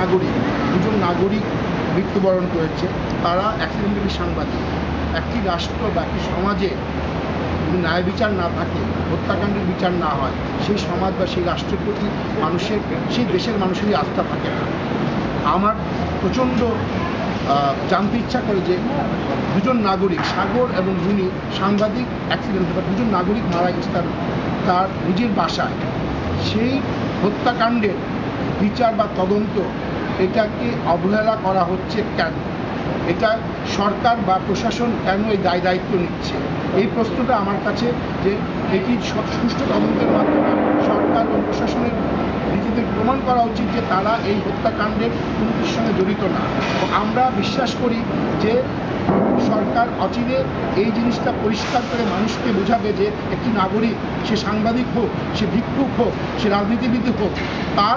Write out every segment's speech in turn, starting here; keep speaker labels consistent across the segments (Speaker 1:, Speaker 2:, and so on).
Speaker 1: দুজন নাগরিক মৃত্যুবরণ করেছে। তারা অ্যাক্সিডেন্টালি সাংবাদিক। একটি রাষ্ট্র বা একটি সমাজে যদি ন্যায় বিচার না থাকে, হত্যাকাণ্ডের বিচার না হয়, সেই সমাজ বা সেই রাষ্ট্রের প্রতি মানুষের, সেই দেশের মানুষেরই আস্থা থাকে না। আমার প্রচণ্ড জানতে ইচ্ছা করে যে দুজন নাগরিক, সাগর এবং রুনি, সাংবাদিক অ্যাক্সিডেন্ট বা দুজন নাগরিক মারা গেছে তার নিজের বাসায়। সেই হত্যাকাণ্ডের বিচার বা তদন্ত এটাকে অবহেলা করা হচ্ছে কেন? এটা সরকার বা প্রশাসন কেন এই দায়িত্ব নিচ্ছে? এই প্রশ্নটা আমার কাছে, যে এটি সুষ্ঠু তদন্তের মাধ্যমে সরকার ও প্রশাসনের নিজেদের প্রমাণ করা উচিত যে তারা এই হত্যাকাণ্ডের কোনো কিছুর সঙ্গে জড়িত না। এবং আমরা বিশ্বাস করি যে সরকার অচিরে এই জিনিসটা পরিষ্কার করে মানুষকে বোঝাবে যে একটি নাগরিক, সে সাংবাদিক হোক, সে ভিক্ষুক হোক, সে রাজনীতিবিদ হোক, তার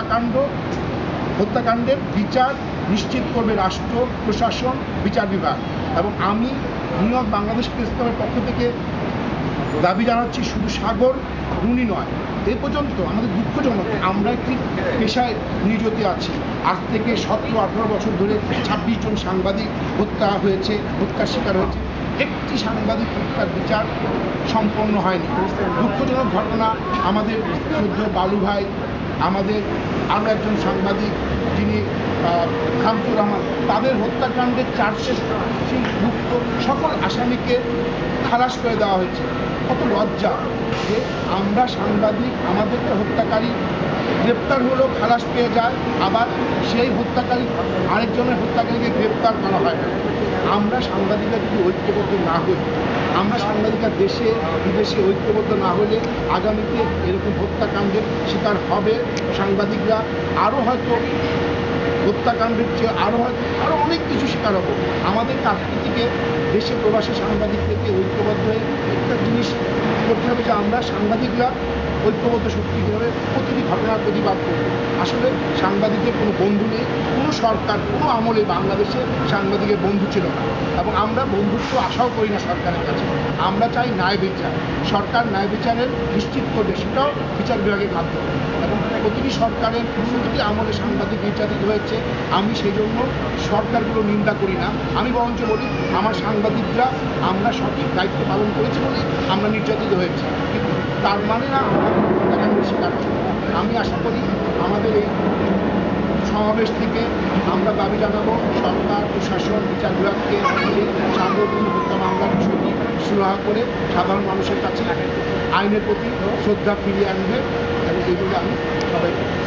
Speaker 1: হত্যাকাণ্ডের বিচার নিশ্চিত করবে রাষ্ট্র, প্রশাসন, বিচার বিভাগ। এবং আমি নিউ ইয়র্ক বাংলাদেশ প্রেস ক্লাবের পক্ষ থেকে দাবি জানাচ্ছি, শুধু সাগর, রুনি নয়, এ পর্যন্ত আমাদের দুঃখজনক, আমরা একটি পেশায় নিয়োজিত আছি। আজ থেকে 17-18 বছর ধরে 26 জন সাংবাদিক হত্যার শিকার হয়েছে। একটি সাংবাদিক হত্যার বিচার সম্পন্ন হয়নি। দুঃখজনক ঘটনা, আমাদের শ্রদ্ধেয় বালু ভাই, আমাদের আরও একজন সাংবাদিক যিনি খামসুর রহমান, তাদের হত্যাকাণ্ডের চার্জশিট, সেই মুক্ত সকল আসামিকে খালাস করে দেওয়া হয়েছে। কত লজ্জা যে আমরা সাংবাদিক, আমাদেরকে হত্যাকারী গ্রেপ্তার হলেও খালাস পেয়ে যায়, আবার সেই হত্যাকারী আরেকজনের হত্যাকারীকে গ্রেপ্তার করা হয় না। আমরা সাংবাদিকরা যদি ঐক্যবদ্ধ না হই, আমরা সাংবাদিকরা দেশে বিদেশে ঐক্যবদ্ধ না হলে আগামীতে এরকম হত্যাকাণ্ডের শিকার হবে সাংবাদিকরা। আরও হয়তো হত্যাকাণ্ডের চেয়ে আরও অনেক কিছু শিকার হবো। আমাদের কাজটি থেকে দেশে প্রবাসী সাংবাদিকদেরকে ঐক্যবদ্ধ হয়ে একটা জিনিস করতে হবে, যে আমরা সাংবাদিকরা ঐক্যবদ্ধ শক্তি করে প্রতিটি ঘটনার প্রতিবাদ করব। আসলে সাংবাদিকদের কোনো বন্ধু নেই, কোনো সরকার, কোনো আমলে বাংলাদেশে সাংবাদিকের বন্ধু ছিল না, এবং আমরা বন্ধুত্ব আশাও করি না সরকারের কাছে। আমরা চাই ন্যায় বিচার। সরকার ন্যায় বিচারের নিশ্চিত করবে, সেটাও বিচার বিভাগের মাধ্যমে। এবং প্রতিটি সরকারের প্রতিটি আমলে সাংবাদিক নির্যাতিত হয়েছে। আমি সেই জন্য সরকারগুলো নিন্দা করি না, আমি বরঞ্চ বলি আমার সাংবাদিকরা আমরা সঠিক দায়িত্ব পালন করেছি বলে আমরা নির্যাতিত হয়েছি, কিন্তু তার মানে না আমরা হত্যাকাণ্ডের শিকার হই। আমি আশা করি আমাদের এই সমাবেশ থেকে আমরা দাবি জানাবো সরকার, প্রশাসন, বিচার বিভাগকে এই সাগর হত্যা মামলার বিষয়টি সুরাহা করে সাধারণ মানুষের কাছে আইনের প্রতি শ্রদ্ধা ফিরিয়ে আনবে, এবং এইগুলো আমি সবাইকে